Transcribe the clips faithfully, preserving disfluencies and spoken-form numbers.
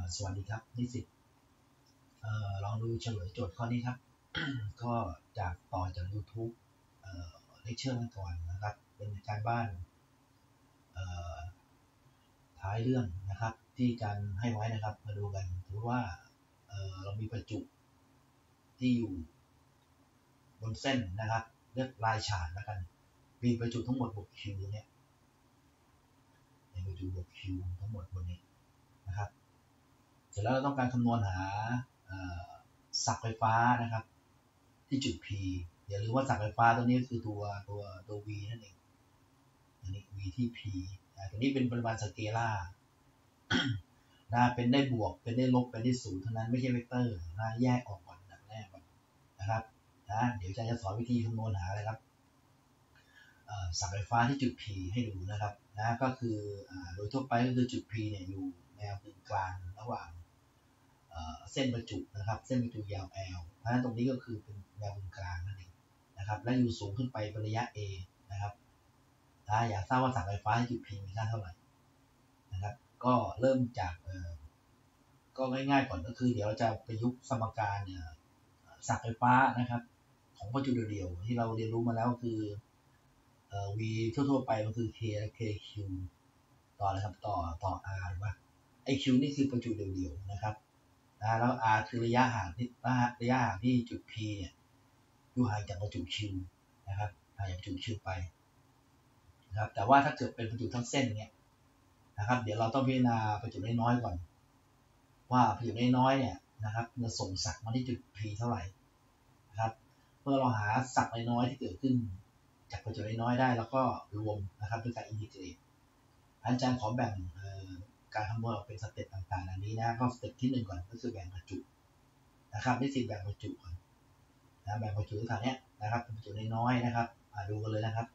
สวัสดีครับนิสิตลองดูเฉลยโจทย์ข้อนี้ครับ ก็จากต่อจาก YouTube เลคเชอร์ก่อนนะครับเป็นการบ้านท้ายเรื่องนะครับที่การให้ไว้นะครับมาดูกันถือว่าเรามีประจุที่อยู่บนเส้นนะครับเรียกลายฉากแล้วกันมีประจุทั้งหมดบวก Q เนี่ยมีประจุบวก Q ทั้งหมดบนนี้นะครับเสร็จแล้วเราต้องการคำนวณหาศักไฟฟ้านะครับที่จุด P อย่าลืมว่าศักไฟฟ้าตัวนี้คือตัวตัวตัว V นั่นเองอันนี้ V ที่ P ตัวนี้เป็นปริมาณสเกลาร์นะเป็นได้บวกเป็นได้ลบเป็นได้ศูนย์เท่านั้นไม่ใช่เวกเตอร์นะแยกออกก่อนแบบแรกก่อนนะครับนะเดี๋ยวจะสอนวิธีคำนวณหาอะไรครับศักไฟฟ้าที่จุด P ให้ดูนะครับนะก็คือโดยทั่วไปก็คือจุด P เนี่ยอยู่แนวกลางระหว่างเส้นประจุนะครับเส้นประจุยาว L เพราะฉะนั้นตรงนี้ก็คือเป็นแนวกลางนั่นเองนะครับและอยู่สูงขึ้นไปเป็นระยะ A นะครับถ้าอยากทราบว่าศักไฟฟ้าที่จุด P มีค่าเท่าไหร่นะครับก็เริ่มจากก็ง่ายๆก่อนก็คือเดี๋ยวเราจะประยุกต์สมการเนี่ยศักไฟฟ้านะครับของประจุเดี่ยวๆที่เราเรียนรู้มาแล้วคือเอ่อ V ทั่วๆไปมันคือ K และ KQ ต่อเลยครับต่อต่อ R หรือว่าไอ้ Q นี่คือประจุเดี่ยวๆนะครับนะแล้ว R คือระยะห่างที่ระยะห่างที่จุด P เนี่ยอยู่ห่างจากประจุ Q นะครับห่างจากจุด Q ไปนะครับแต่ว่าถ้าเกิดเป็นประจุทั้งเส้นเนี่ยนะครับเดี๋ยวเราต้องพิจารณาประจุน้อยๆก่อนว่าประจุน้อยๆเนี่ยนะครับจะส่งศักมาที่จุด P เท่าไหร่นะครับเมื่อเราหาศักน้อยๆที่เกิดขึ้นจากประจุน้อยๆได้แล้วก็รวมนะครับด้วยการอินทิเกรตอาจารย์ขอแบ่งการคำนวณออกเป็นสเต็ปต่างๆอันนี้นะก็สเต็ปที่หนึ่งก่อนก็คือแบ่งประจุนะครับนิสิตแบ่งประจุก่อนนะแบ่งประจุทางนี้นะครับเป็นประจุน้อยๆนะครับดูกันเลยนะครับ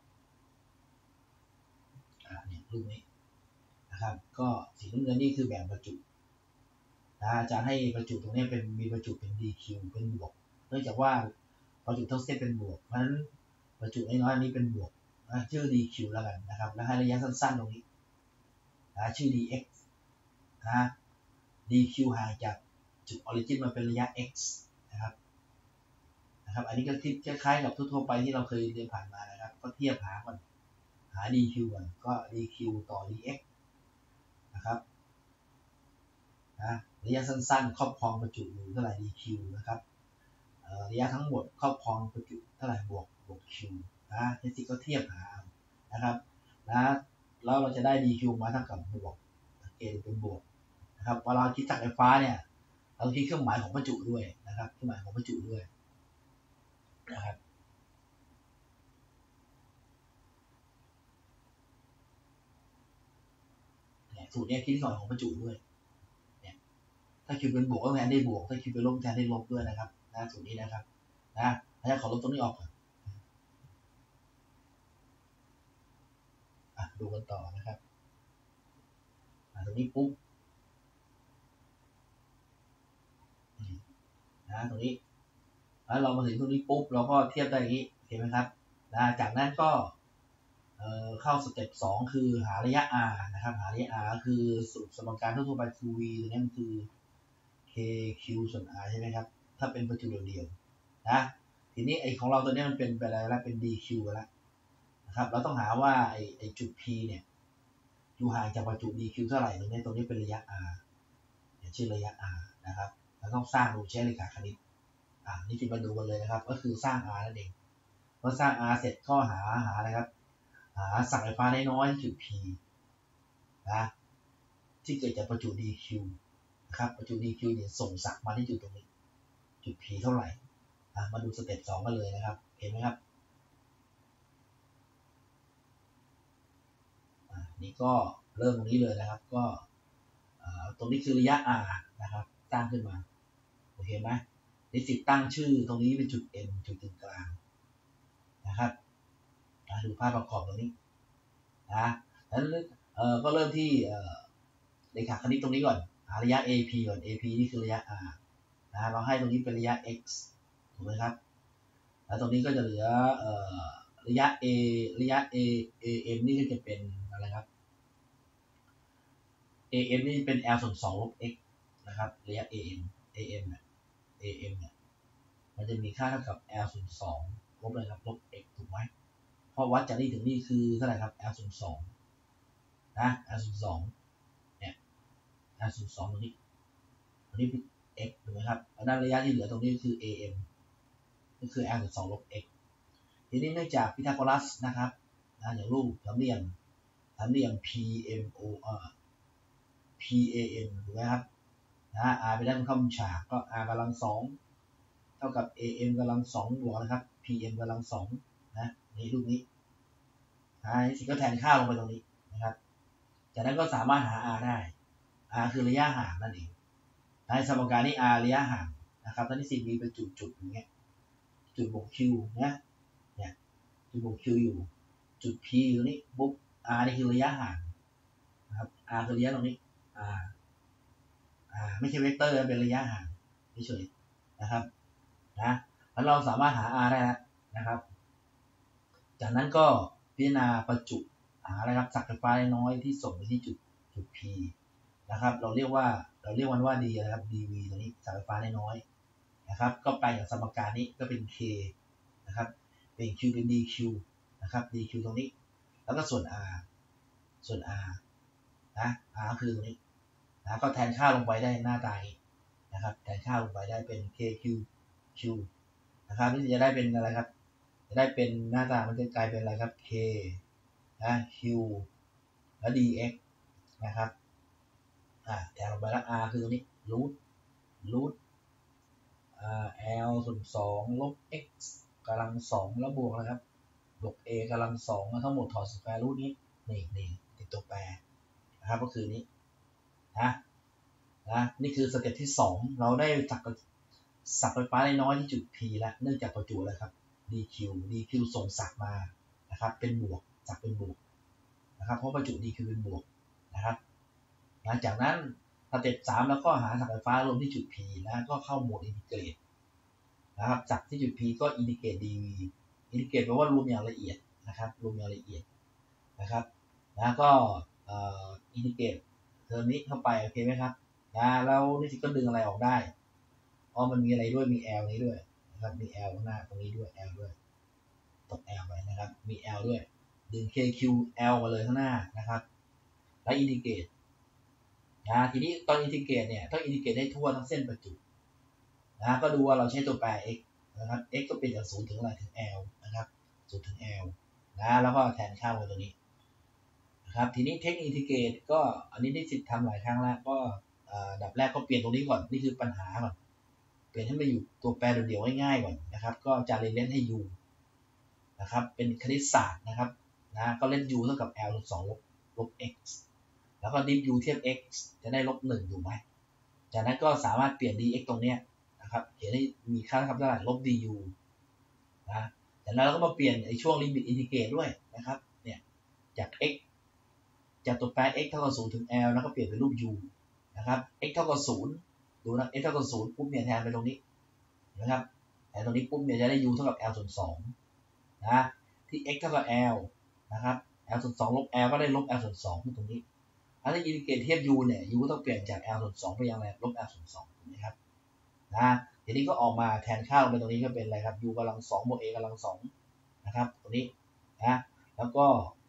อ่าเนี่ยรูปนี้นะครับก็สีน้ำเงินนี่คือแบ่งประจุนะอาจารย์ให้ประจุตรงนี้เป็นมีประจุเป็น dq เป็นบวกเนื่องจากว่าประจุทั้งเส้นเป็นบวกเพราะฉะนั้นประจุน้อยๆนี้เป็นบวกนะชื่อ dq แล้วกันนะครับแล้วให้ระยะสั้นๆตรงนี้นะชื่อ dx นะ dq ห่างจากจุดออริจินมาเป็นระยะ x นะครับนะครับอันนี้ก็คล้ายๆกับทั่วๆไปที่เราเคยเรียนผ่านมานะครับก็เทียบหาก่อนหา dq ก่อนก็ dq ต่อ dx นะครับนะระยะสั้นๆครอบครองประจุอยู่เท่าไหร่ dq นะครับระยะทั้งหมดครอบครองประจุเท่าไหร่บวกบวก q นะทีนี้ก็เทียบหานะครับนะแล้วเราจะได้ dq มาเท่ากับบวกเกณฑ์เป็นบวกนะครับเวลาคิดศักไฟฟ้าเนี่ยเราคิดเครื่องหมายของประจุด้วยนะครับเครื่องหมายของประจุด้วยนะครับเนี่ยสูตรนี้คิดเครื่องหมายของประจุด้วยเนี่ยถ้า q เป็นบวกก็แทนได้บวกถ้า q เป็นลบแทนได้ลบด้วยนะครับนะสูตรนี้นะครับนะแล้วขอลบตรงนี้ออกก่อนดูกันต่อนะครับตรงนี้ปุ๊บนะตรงนี้แล้วเรามาถึงตรงนี้ปุ๊บเราก็เทียบได้อย่างนี้เห็นไหมครับนะจากนั้นก็เอ่อเข้าสเต็ปสองคือหาระยะ r นะครับหาระยะ r คือสูตรสมการทั่วไปคือ v ตัวนี้มันคือ kq ส่วน r ใช่ไหมครับถ้าเป็นประจุเดี่ยวๆนะทีนี้ไอของเราตัวนี้มันเป็นไปอะไรแล้วเป็น dq แล้วนะครับเราต้องหาว่าไอไอจุด p เนี่ยอยู่ห่างจากประจุ dq เท่าไหร่ตรงนี้ตรงนี้เป็นระยะ r ชื่อระยะ r นะครับเราต้องสร้างรูปใช้เลขาคณิตอ่านี่ที่มาดูกันเลยนะครับก็คือสร้าง r นั่นเองพอสร้าง r เสร็จก็หาหาอะไรครับหาศักไฟฟ้าน้อยๆจุด p นะที่เกิดจากประจุ dq นะครับประจุ dq เนี่ยส่งศักมาที่จุดตรงนี้จุด p เท่าไหร่อ่ะมาดูสเต็ปสองกันเลยนะครับเห็นไหมครับอ่านี่ก็เริ่มตรงนี้เลยนะครับก็ตรงนี้คือระยะ r นะครับตั้งขึ้นมาโอเคไหมนิสิตตั้งชื่อตรงนี้เป็นจุด m จุดกึ่งกลางนะครับดูภาพประกอบตรงนี้นะแล้วเอ่อก็เริ่มที่เลขาคณิตตรงนี้ก่อนหาระยะ ap ก่อน ap นี่คือระยะ r นะเราให้ตรงนี้เป็นระยะ x ถูกไหมครับแล้วตรงนี้ก็จะเหลือเอ่อระยะ a ระยะ a am นี่ก็จะเป็นอะไรครับ am นี่เป็น l ส่วนสองลบ x นะครับระยะ am am เนี่ย am เนี่ยมันจะมีค่าเท่ากับ l ส่วนสองลบอะไรครับลบ x ถูกไหมเพราะวัดจากนี้ถึงนี่คือเท่าไหร่ครับ l ส่วนสองนะ l ส่วนสองเนี่ย l ส่วนสองตรงนี้ตรงนี้เป็น x ถูกไหมครับแล้วด้านระยะที่เหลือตรงนี้คือ am ก็คือ l ส่วนสองลบ x ทีนี้เนื่องจากพีทาโกรัสนะครับนะอย่างรูปสามเหลี่ยมสามเหลี่ยม pmo เอ่อ pam ถูกไหมครับนะ r ไปได้ตรงข้ามฉากก็ r กำลังสองเท่ากับ am กำลังสองบวกนะครับ pm กำลังสองนะนี่รูปนี้นะสิ่งก็แทนค่าลงไปตรงนี้นะครับจากนั้นก็สามารถหา r ได้ r คือระยะห่างนั่นเองในสมการนี้ r ระยะห่างนะครับตอนนี้สิ่งมีเป็นจุดๆอย่างเงี้ยจุดบวก q นะเนี่ยจุดบวก q อยู่จุด p อยู่นี้ปุ๊บ r นี่คือระยะห่างนะครับ r คือระยะตรงนี้ r r ไม่ใช่เวกเตอร์เป็นระยะห่างเฉยๆนะครับนะแล้วเราสามารถหา r ได้แล้วนะครับจากนั้นก็พิจารณาประจุหาอะไรครับศักย์ไฟฟ้าน้อยที่ส่งไปที่จุดจุด p นะครับเราเรียกว่าเราเรียกมันว่า d นะครับ dv ตรงนี้ศักย์ไฟฟ้าน้อยนะครับก็ไปจากสมการนี้ก็เป็น k นะครับเป็น q เป็น dq นะครับ dq ตรงนี้แล้วก็ส่วน r ส่วน r นะ r คือตรงนี้นะก็แทนค่าลงไปได้หน้าตานี้นะครับแทนค่าลงไปได้เป็น kq q นะครับนี่จะได้เป็นอะไรครับจะได้เป็นหน้าตามันจะกลายเป็นอะไรครับ k นะ q แล้ว dx นะครับอ่าแทนลงไปแล้ว r คือตรงนี้รูทรูทl ส่วนสองลบ x กำลังสองแล้วบวกนะครับบวก a กำลังสองทั้งหมดถอดสแควร์รูทนี้นี่นี่ติดตัวแปรนะครับก็คือนี้นะนะนี่คือสเต็ปที่สองเราได้ศักย์ศักย์ไฟฟ้าน้อยที่จุด p แล้วเนื่องจากประจุอะไรครับ dq dq ส่งศักย์มานะครับเป็นบวกศักย์เป็นบวกนะครับเพราะประจุ dq เป็นบวกนะครับหลังจากนั้นสเต็ปสามแล้วก็หาศักย์ไฟฟ้ารวมที่จุด p นะก็เข้าโหมดอินทิเกรตนะครับจากที่จุด p ก็อินทิเกรต dv อินทิเกรตแปลว่ารวมอย่างละเอียดนะครับรวมอย่างละเอียดนะครับแล้วก็อินทิเกรตเทอมนี้เข้าไปโอเคไหมครับนะแล้วนี่สิก็ดึงอะไรออกได้อ๋อมันมีอะไรด้วยมี l นี้ด้วยนะครับมี l ข้างหน้าตรงนี้ด้วย l ด้วยตก l ไปนะครับมี l ด้วยดึง kq l มาเลยข้างหน้านะครับแล้วอินทิเกรตนะทีนี้ตอนอินทิเกรตเนี่ยต้องอินทิเกรตให้ทั่วทั้งเส้นประจุนะก็ดูว่าเราใช้ตัวแปร x นะครับ x ก็เป็นจากศูนย์ถึงอะไรถึง l นะครับศูนย์ถึง l นะแล้วก็แทนค่าไว้ตัวนี้นะครับทีนี้เทคนิคอินทิเกรตก็อันนี้ได้สิทธิ์ทำหลายครั้งแล้วก็อันดับแรกก็เปลี่ยนตรงนี้ก่อนนี่คือปัญหาก่อนเปลี่ยนให้มาอยู่ตัวแปรเดียวๆง่ายๆก่อนนะครับก็จะเล่นให้ u นะครับเป็นคณิตศาสตร์นะครับนะก็เล่น u เท่ากับ l ลบสองลบลบ x แล้วก็ดิฟ u เทียบ x จะได้ลบหนึ่งถูกไหมจากนั้นก็สามารถเปลี่ยน dx ตรงเนี้ยนะครับเขียนให้มีค่าเท่ากับเท่าไหร่ลบ du นะจากนั้นเราก็มาเปลี่ยนไอ้ช่วงลิมิตอินทิเกรตด้วยนะครับเนี่ยจาก x จากตัวแปร x เท่ากับศูนย์ถึง l แล้วก็เปลี่ยนเป็นรูป u นะครับ x เท่ากับศูนย์ดูนะ x เท่ากับศูนย์ปุ๊บเนี่ยแทนไปตรงนี้นะครับแทนตรงนี้ปุ๊บเนี่ยจะได้ u เท่ากับ l ส่วนสองนะที่ x เท่ากับ l นะครับ l ส่วนสองลบ l ก็ได้ลบ l ส่วนสองที่ตรงนี้ถ้าอินทิเกรตเทียบ u เนี่ย u ต้องเปลี่ยนจาก l ส่วนสองไปยังอะไรลบ l ส่วนสองถูกไหมครับนะทีนี้ก็ออกมาแทนค่าลงไปตรงนี้ก็เป็นอะไรครับ u กำลังสองบวก a กำลังสองนะครับตรงนี้นะแล้วก็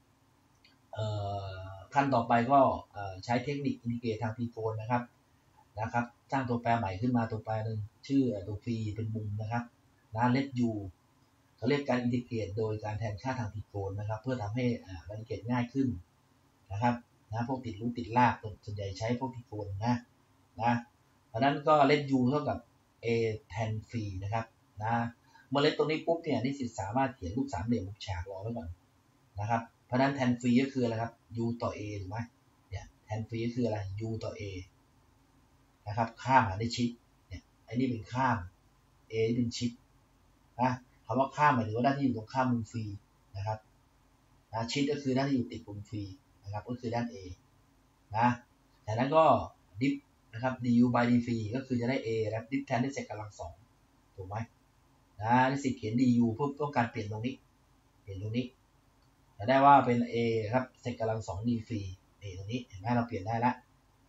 ขั้นต่อไปก็ใช้เทคนิคอินทิเกรตทางพีโฟนนะครับนะครับสร้างตัวแปรใหม่ขึ้นมาตัวแปรหนึ่งชื่อตัวฟรีเป็นมุมนะครับนะเลท u เขาเรียกการอินทิเกรตโดยการแทนค่าทางพีโฟนนะครับเพื่อทำให้การอินทิเกรตง่ายขึ้นนะครับนะพวกติดรูทติดรากส่วนใหญ่ใช้พวกพีโฟนนะนะเพราะนั้นก็เลท u เท่ากับ a แทนฟรีนะครับนะเมื่อเลทตรงนี้ปุ๊บเนี่ยนิสิตสามารถเขียนรูปสามเหลี่ยมมุมฉากรอไว้ก่อนนะครับเพราะนั้นแทนฟรีก็คืออะไรครับ u ต่อ a ถูกไหมเนี่ยแทนฟรีก็คืออะไร u ต่อ a นะครับข้ามหาได้ชิดเนี่ยไอ้นี่เป็นข้าม a นี่เป็นชิดนะคำว่าข้ามหมายถึงว่าด้านที่อยู่ตรงข้ามมุมฟรีนะครับนะชิดก็คือด้านที่อยู่ติดมุมฟรีนะครับก็คือด้าน a นะจากนั้นก็ดิฟนะครับ du by d ฟรีก็คือจะได้ a นะครับดิฟแทนด้วยเศษกำลังสองถูกไหมนะนิสิตเขียน du เพื่อต้องการเปลี่ยนตรงนี้เปลี่ยนตรงนี้จะได้ว่าเป็น a ครับเศษกำลังสอง d ฟรีนี่ตรงนี้เห็นไหมเราเปลี่ยนได้แล้ว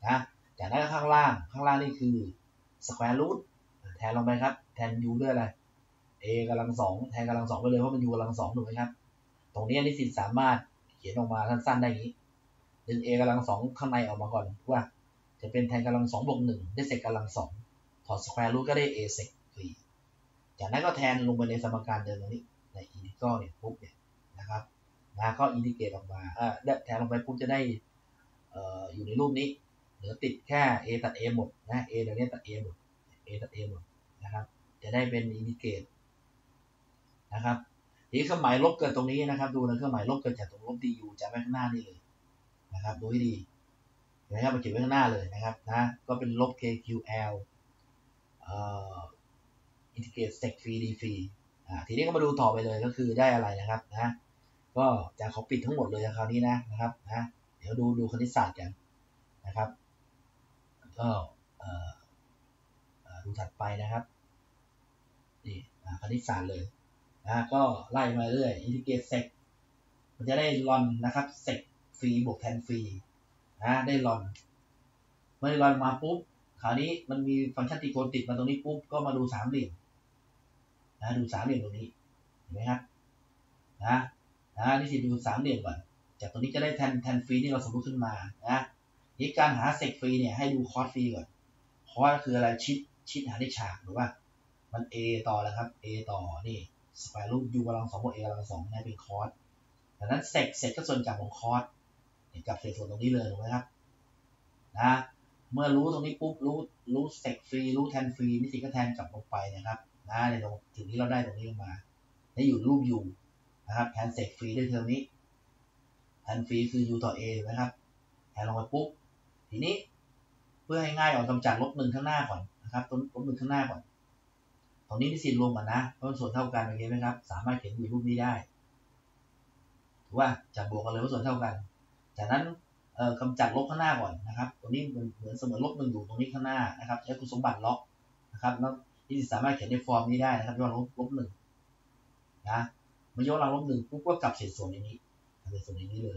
นะจากนั้นข้างล่างข้างล่างนี่คือ square root แทนลงไปครับแทน u ด้วยอะไร a กำลังสองแทนกำลังสองไปเลยเพราะมัน u กำลังสองถูกไหมครับตรงนี้นิสิตสามารถเขียนออกมาสั้นๆได้อย่างนี้ดึง a กำลังสองข้างในออกมาก่อนว่าจะเป็นแทนกำลังสองบวกหนึ่งได้เศษกำลังสองถอด square root ก็ได้ a เศษฟรีจากนั้นก็แทนลงไปในสมการเดิมตรงนี้ใน integral เนี่ยปุ๊บเนี่ยนะครับนะก็อินทิเกรตออกมาอ่าแทนลงไปปุ๊บจะได้เอ่ออยู่ในรูปนี้เหลือติดแค่ a ตัด a หมดนะ a เดี๋ยวนี้ตัด a หมด a ตัด a หมดนะครับจะได้เป็นอินทิเกรตนะครับทีเครื่องหมายลบเกิดตรงนี้นะครับดูนะเครื่องหมายลบเกิดจากตรงลบ du จะไว้ข้างหน้านี่เลยนะครับดูให้ดีนะครับมาเขียนไว้ข้างหน้าเลยนะครับนะก็เป็นลบ kql เอ่ออินทิเกรต sec ฟรี d ฟรีอ่าทีนี้ก็มาดูต่อไปเลยก็คือได้อะไรนะครับนะก็จะขอปิดทั้งหมดเลยคราวนี้นะนะครับนะเดี๋ยวดูดูคณิตศาสตร์กันนะครับก็เอ่อดูถัดไปนะครับนี่คณิตศาสตร์เลยนะก็ไล่มาเรื่อยอินทิเกรต sec มันจะได้ลอนนะครับ sec ฟรีบวกแทนฟรีนะได้ลอนเมื่อได้ลอนมาปุ๊บคราวนี้มันมีฟังก์ชันตรีโกณติดมาตรงนี้ปุ๊บก็มาดูสามเหลี่ยมนะดูสามเหลี่ยมตรงนี้เห็นไหมครับนะนะนี่สิดูสามเหลี่ยมก่อนจากตรงนี้จะได้แทนแทนฟรีที่เราสมมติขึ้นมานะนี่การหาเซกฟรีเนี่ยให้ดูคอสฟรีก่อนคอสคืออะไรชิดชิดหาได้ฉากหรือว่ามัน a ต่อแล้วครับ a ต่อนี่สแควร์รูท u กำลังสองบวก a กำลังสองนี่เป็นคอสดังนั้นเซกเซกก็ส่วนจากของคอสกับเศษส่วนตรงนี้เลยถูกไหมครับนะเมื่อรู้ตรงนี้ปุ๊บรู้รู้เซกฟรีรู้แทนฟรีนี่สิก็แทนกลับลงไปนะครับนะในตรงถึงนี้เราได้ตรงนี้มาได้อยู่รูป u นะครับแทนเซกฟรีด้วยเทอมนี้แทนฟรีคือ u ต่อ a นะครับแทนลงไปปุ๊บทีนี้เพื่อให้ง่ายออกกำจัดลบหนึ่งข้างหน้าก่อนนะครับต้นลบหนึ่งข้างหน้าก่อนตรงนี้นิสิตรวมกันนะเพราะส่วนเท่ากันโอเคไหมครับสามารถเขียนอยู่รูปนี้ได้ถือว่าจับบวกกันเลยว่าส่วนเท่ากันจากนั้นเอ่อกำจัดลบข้างหน้าก่อนนะครับตรงนี้เหมือนเหมือนเสมือนลบหนึ่งอยู่ตรงนี้ข้างหน้านะครับใช้คุณสมบัติล็อกนะครับแล้วนิสิตสามารถเขียนในฟอร์มนี้ได้นะครับยกกำลังลบลบหนึ่งนะเมื่อยกกำลังลบหนึ่งปุ๊บก็กลับเศษส่วนในนี้เศษส่วนในนี้เลย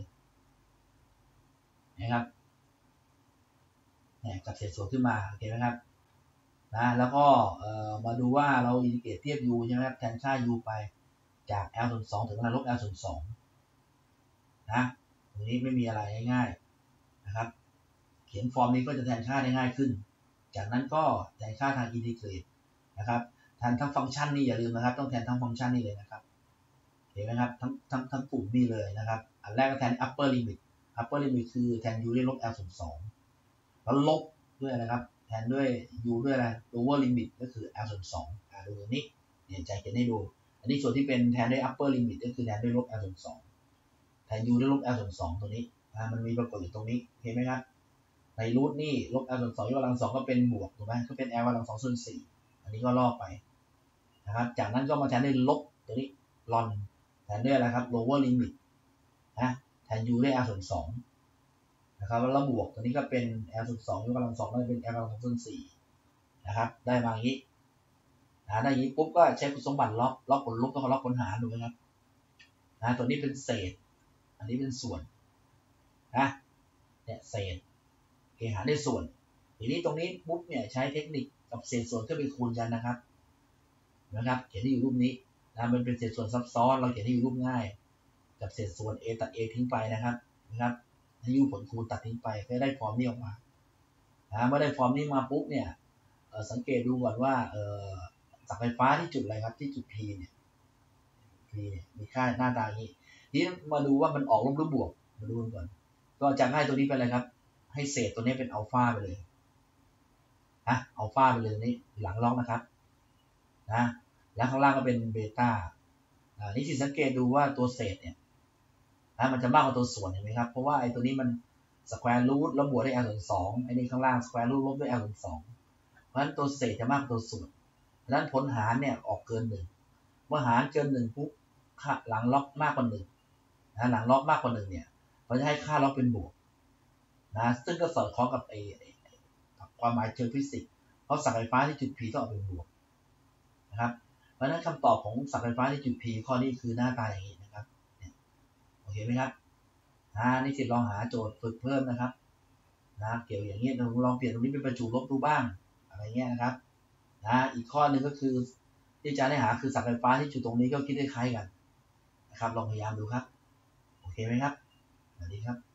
นะครับเนี่ยกลับเศษส่วนขึ้นมาโอเคไหมครับนะแล้วก็เอ่อมาดูว่าเราอินทิเกรตเทียบ u ใช่ไหมครับแทนค่า u ไปจาก l ส่วนสองถึงลบ l ส่วนสองนะตรงนี้ไม่มีอะไรง่ายๆนะครับเขียนฟอร์มนี้ก็จะแทนค่าได้ง่ายขึ้นจากนั้นก็แทนค่าทางอินทิเกรตนะครับแทนทั้งฟังก์ชันนี่อย่าลืมนะครับต้องแทนทั้งฟังก์ชันนี่เลยนะครับเห็นไหมครับทั้งทั้งทั้งกลุ่มนี่เลยนะครับอันแรกก็แทน upper limit upper limit คือแทน u ได้ลบ l ส่วนสองแล้วลบด้วยนะครับแทนด้วย u ด้วยอะไร lower limit ก็คือ l ส่วนสองอ่าดูตัวนี้เนี่ยใจเขียนให้ดูอันนี้ส่วนที่เป็นแทนด้วย upper limit ก็คือแทนด้วยลบ l ส่วนสองแทน u ด้วยลบ l ส่วนสองตัวนี้อ่ามันมีปรากฏอยู่ตรงนี้เห็นไหมครับในรูทนี่ลบ l ส่วนสองยกกำลังสองก็เป็นบวกถูกไหมก็เป็น l กำลังสองส่วนสี่อันนี้ก็ลอกไปนะครับจากนั้นก็มาแทนด้วยลบตัวนี้ลอนแทนด้วยอะไรครับ lower limit นะแทน u ด้วย l ส่วนสองนะครับแล้วบวกตัวนี้ก็เป็น l ส่วนสองยกกำลังสองก็จะเป็น l กำลังสองส่วนสี่นะครับได้มาอย่างนี้นะได้อย่างนี้ปุ๊บก็ใช้คุณสมบัติล็อกล็อกผลลบต้องล็อกผลหารถูกไหมครับนะตัวนี้เป็นเศษอันนี้เป็นส่วนนะเนี่ยเศษเกหาได้ส่วนทีนี้ตรงนี้ปุ๊บเนี่ยใช้เทคนิคกับเศษส่วนก็ไปคูณกันนะครับนะครับเขียนที่อยู่รูปนี้นะมันเป็นเศษส่วนซับซ้อนเราเขียนที่อยู่รูปง่ายกับเศษส่วน a ตัด a ทิ้งไปนะครับนะครับให้ยูผลคูณตัดทิ้งไปก็ได้ฟอร์มนี้ออกมานะเมื่อได้ฟอร์มนี้มาปุ๊บเนี่ยสังเกตดูก่อนว่าสายไฟฟ้าที่จุดอะไรครับที่จุด P เนี่ย P เนี่ยมีค่าหน้าตาอย่างนี้ทีนี้มาดูว่ามันออกลบหรือบวกมาดูกันก่อนก็จะให้ตัวนี้เป็นอะไรครับให้เศษตัวนี้เป็นอัลฟาไปเลยนะอัลฟาไปเลยนี่หลังล็อกนะครับนะแล้วข้างล่างก็เป็นเบต้าอ่านี่สิสังเกตดูว่าตัวเศษเนี่ยนะมันจะมากกว่าตัวส่วนเห็นไหมครับเพราะว่าไอ้ตัวนี้มันสแควร์รูทแล้วบวกด้วย l ส่วนสองไอ้นี่ข้างล่างสแควร์รูทลบด้วย l ส่วนสองเพราะฉะนั้นตัวเศษจะมากกว่าตัวส่วนดังนั้นผลหารเนี่ยออกเกินหนึ่งเมื่อหารเกินหนึ่งปุ๊บค่าหลังล็อกมากกว่าหนึ่งนะหลังล็อกมากกว่าหนึ่งเนี่ยเราจะให้ค่าล็อกเป็นบวกนะซึ่งก็สอดคล้องกับไอ้ความหมายเชิงฟิสิกส์เพราะสายไฟฟ้าที่จุด P ต้องออกเป็นบวกนะครับเพราะฉะนั้นคำตอบของสายไฟฟ้าที่จุด P ข้อนี้คือหน้าตาอย่างนี้นะครับโอเคไหมครับอ่านี่สิลองหาโจทย์ฝึกเพิ่มนะครับนะเกี่ยวอย่างเงี้ยเราลองเปลี่ยนตรงนี้เป็นประจุลบดูบ้างอะไรเงี้ยนะครับนะอีกข้อหนึ่งก็คือที่อาจารย์ได้หาคือสับไฟฟ้าที่จุดตรงนี้ก็คิดคล้ายๆกันนะครับลองพยายามดูครับโอเคไหมครับสวัสดีครับ